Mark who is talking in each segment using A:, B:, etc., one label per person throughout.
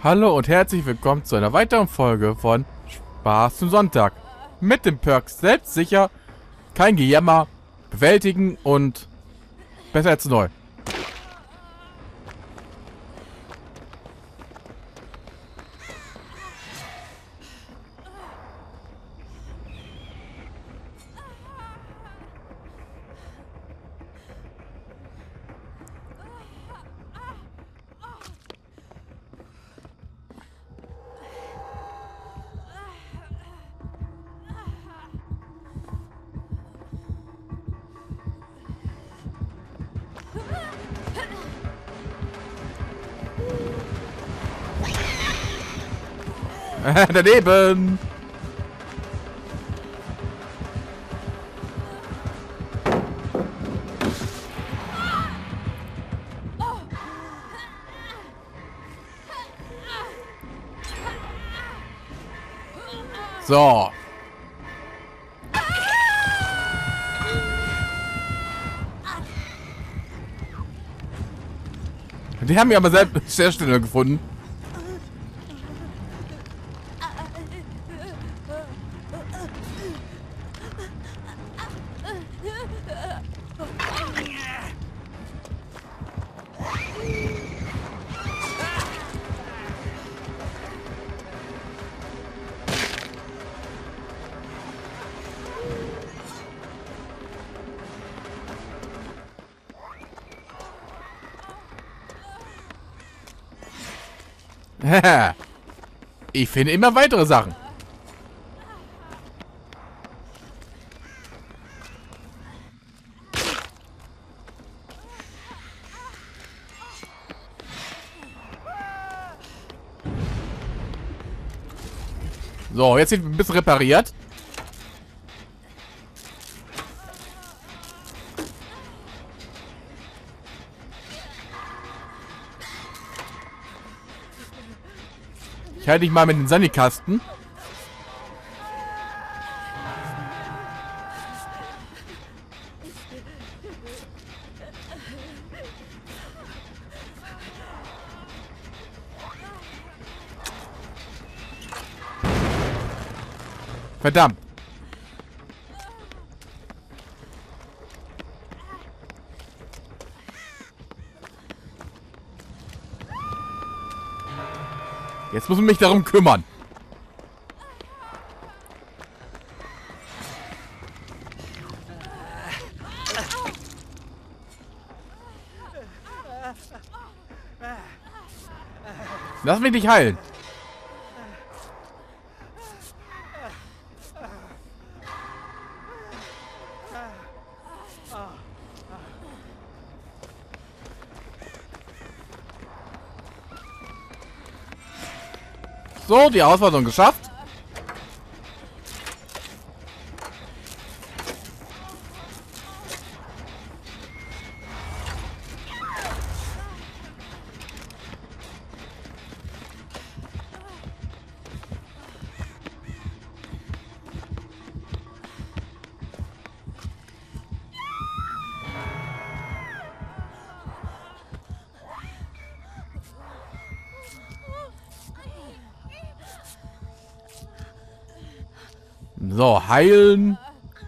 A: Hallo und herzlich willkommen zu einer weiteren Folge von Spaß zum Sonntag. Mit dem Perk selbstsicher, kein Gejammer, bewältigen und besser als neu. Daneben! So. Die haben mich aber selbst sehr schnell gefunden. Ich finde immer weitere Sachen. So, jetzt sind wir ein bisschen repariert. Ich halte dich mal mit den Sandikasten. Verdammt. Jetzt muss man mich darum kümmern. Lass mich nicht heilen. So, die Auswertung geschafft. So, heilen.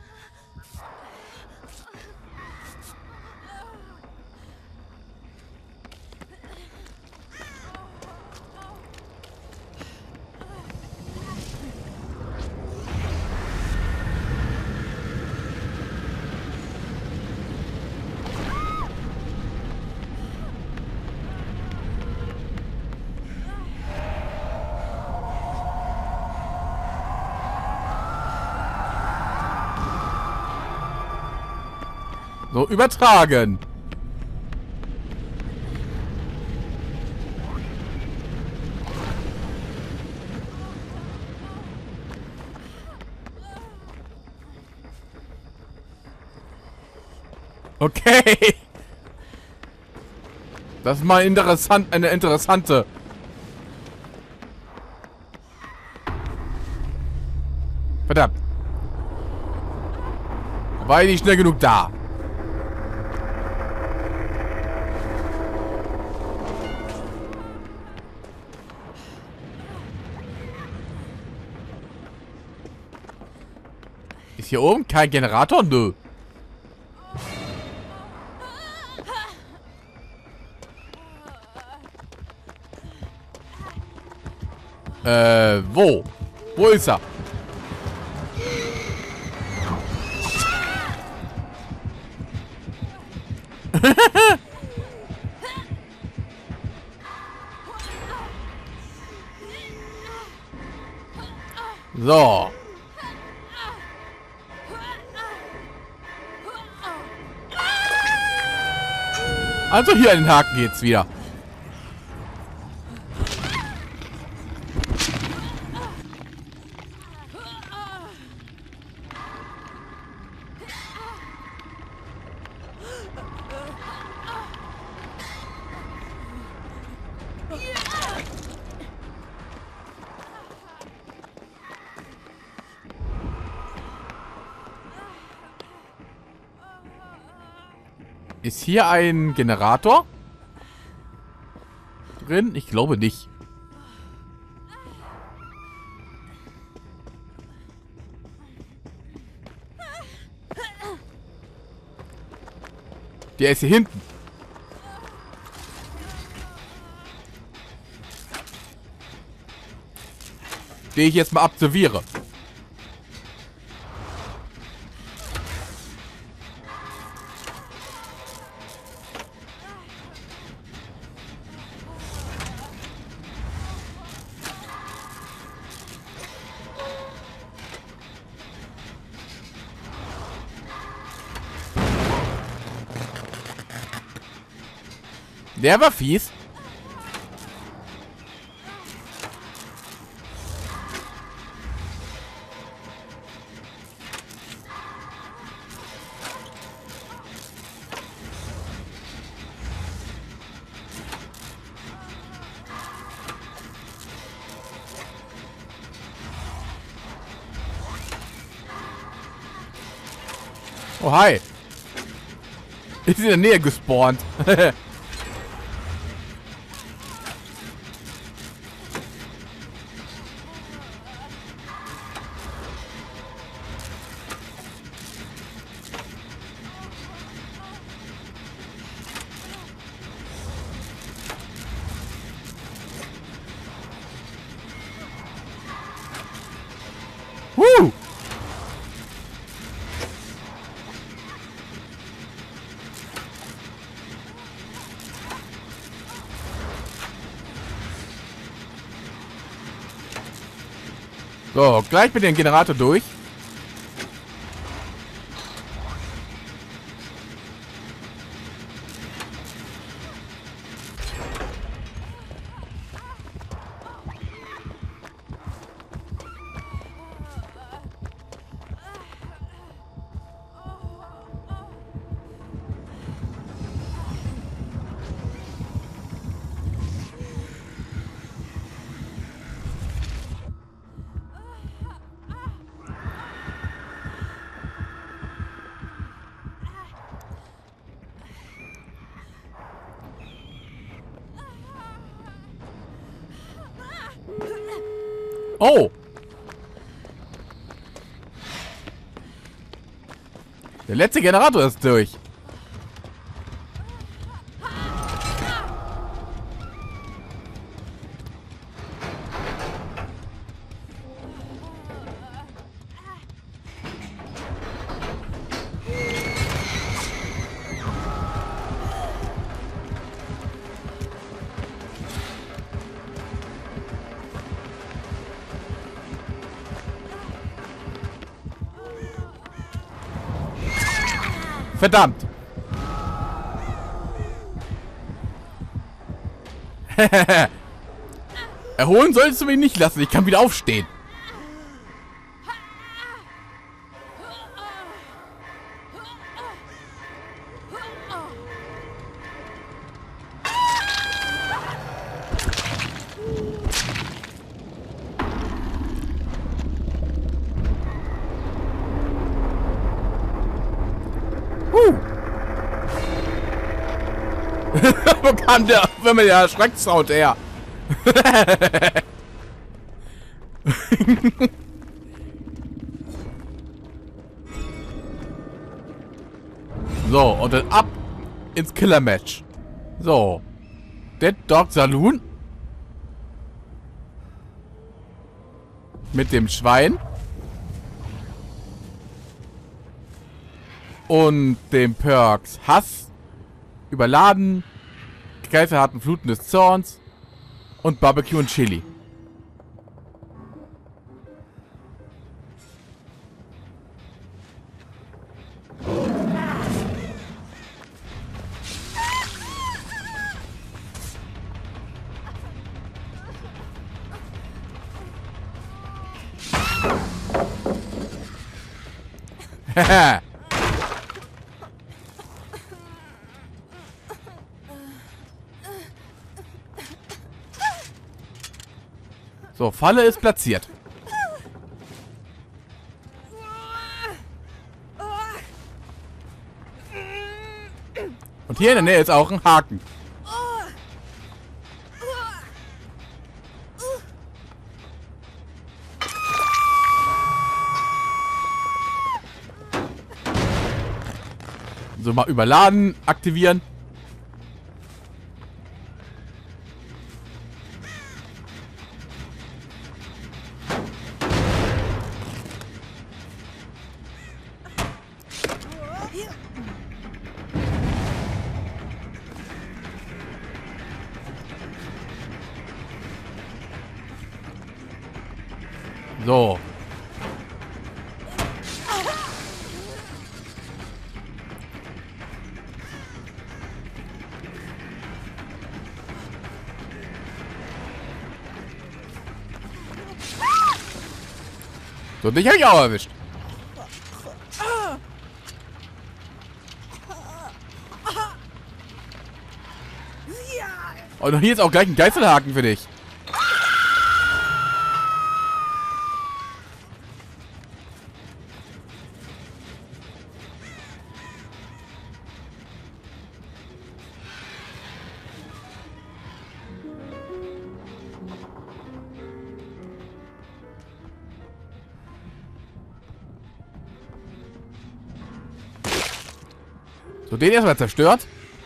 A: So, übertragen. Okay. Das ist mal interessant, eine interessante. Verdammt. War ich nicht schnell genug da? hier oben kein Generator? Nö. Wo? Wo ist er? So. Also hier an den Haken geht's wieder. Ist hier ein Generator drin? Ich glaube nicht. Der ist hier hinten. Den ich jetzt mal observiere. Der war fies. Oh, hi. Ist in der Nähe gespawnt. So, gleich mit dem Generator durch. Oh! Der letzte Generator ist durch. Verdammt! Erholen solltest du mich nicht lassen. Ich kann wieder aufstehen. Wo kam der, wenn man der Schrecksound her? Und dann ab ins Killer-Match. So. Dead Dog Saloon. Mit dem Schwein. Und dem Perks Hass. Überladen. Geisterharten Fluten des Zorns. Und Barbecue und Chili. So, Falle ist platziert. Und hier in der Nähe ist auch ein Haken. So, mal überladen, aktivieren. So. So, dich hab ich auch erwischt. Und hier ist auch gleich ein Geißelhaken für dich. So, den erstmal zerstört.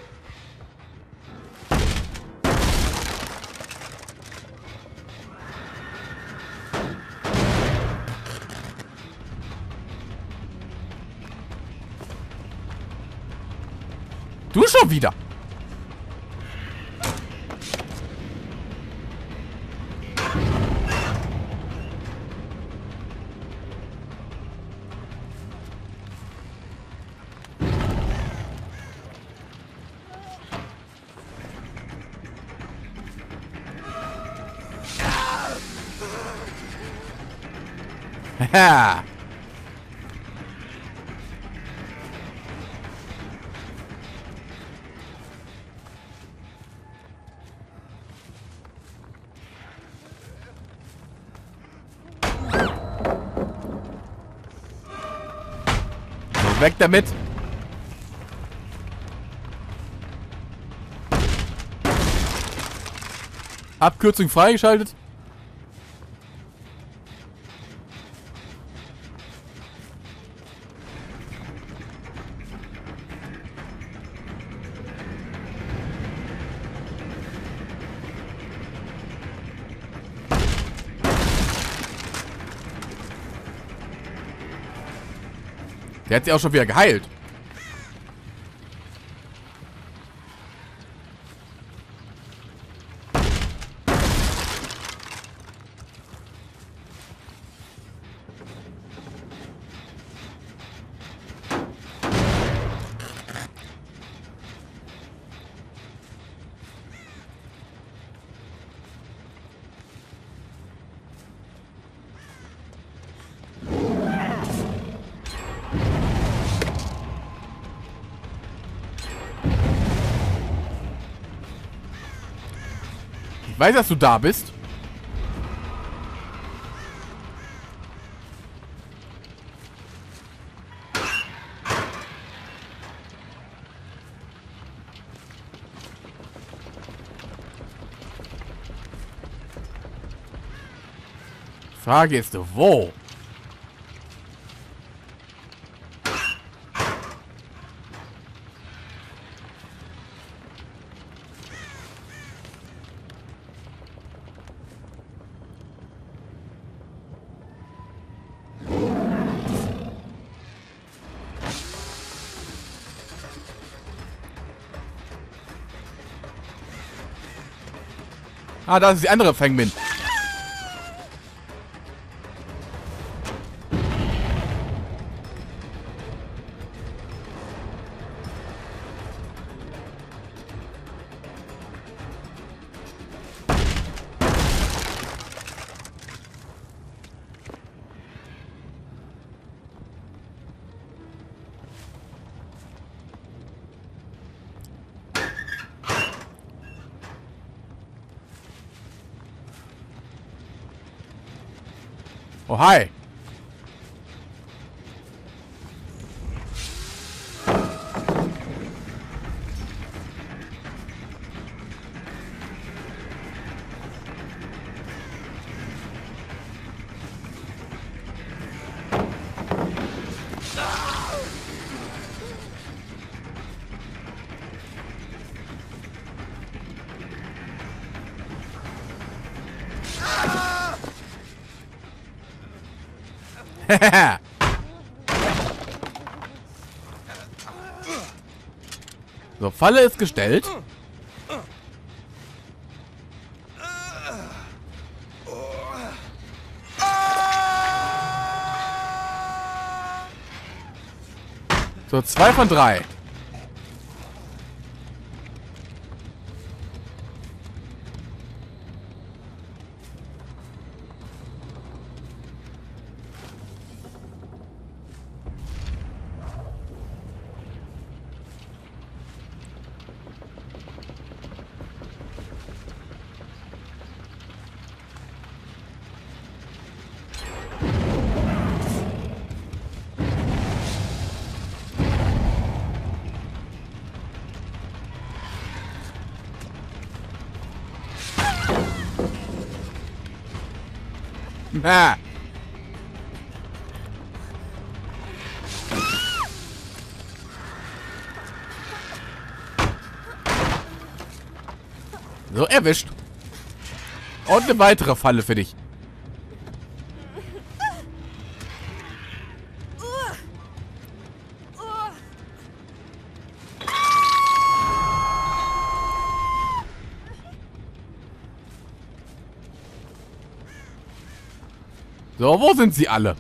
A: Du schon wieder. Haha. Weg damit. Abkürzung freigeschaltet. Der hat sie auch schon wieder geheilt. Ich weiß, dass du da bist. Frage ist, wo? Ah, das ist die andere Fengmin. Oh, hi. So, Falle ist gestellt. So, 2 von 3. Na. So, erwischt. Und eine weitere Falle für dich. So, wo sind sie alle?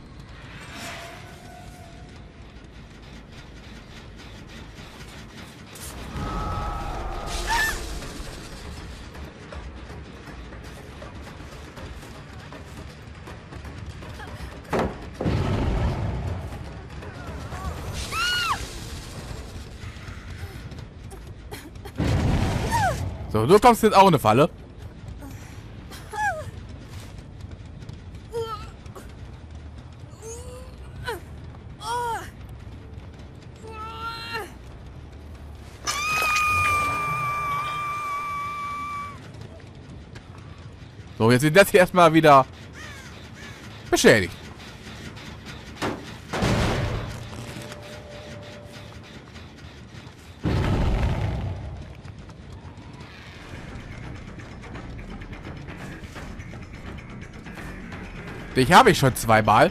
A: So, du kommst jetzt auch in eine Falle. So, jetzt sind das hier erstmal wieder beschädigt. Dich habe ich schon 2-mal.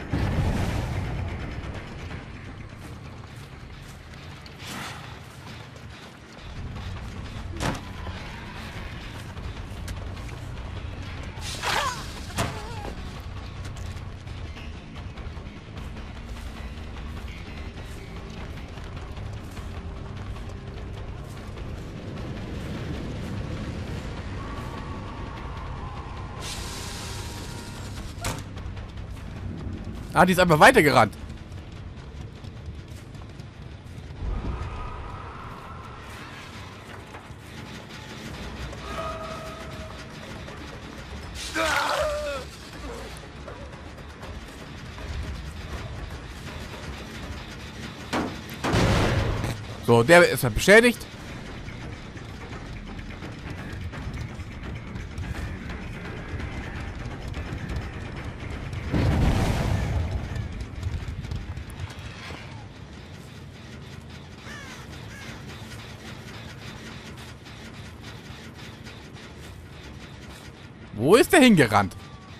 A: Ah, die ist einfach weitergerannt. So, der ist beschädigt. Wo ist der hingerannt?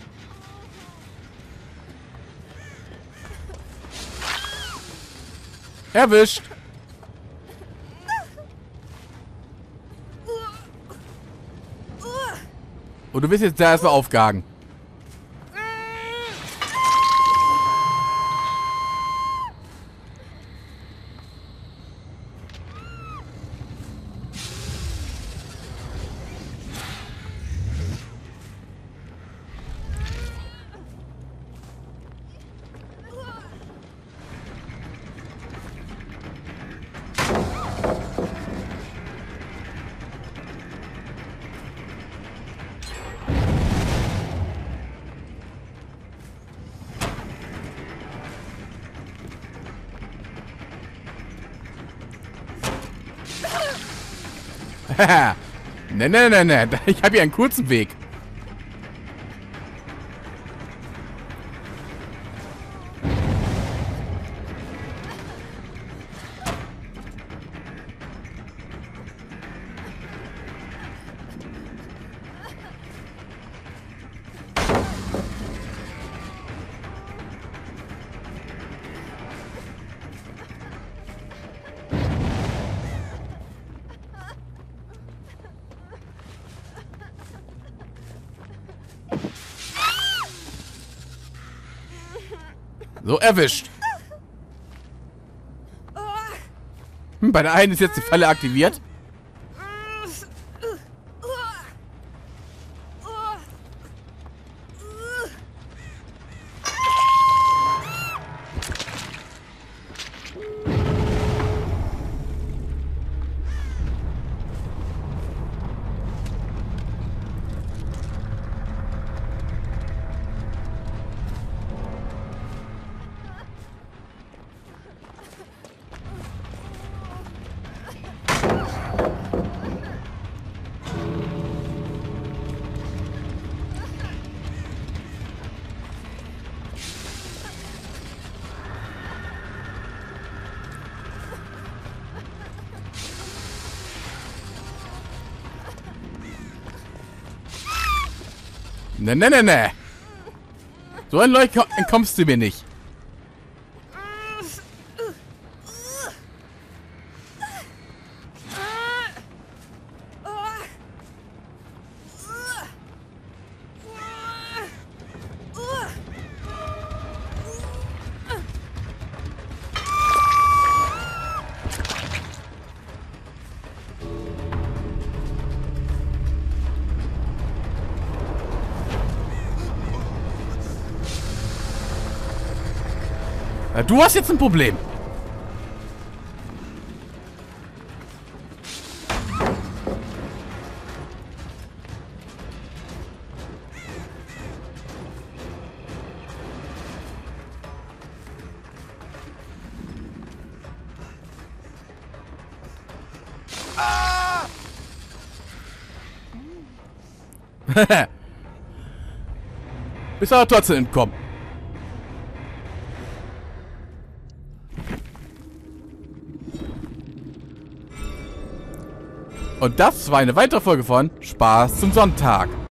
A: Erwischt. Und du wirst jetzt da erstmal aufgagen. Haha. Ne. Ich habe hier einen kurzen Weg. So, erwischt. Bei der einen ist jetzt die Falle aktiviert. Ne. So ein Leuchter entkommst du mir nicht. Ja, du hast jetzt ein Problem. Bist aber trotzdem entkommen. Und das war eine weitere Folge von Spaß zum Sonntag.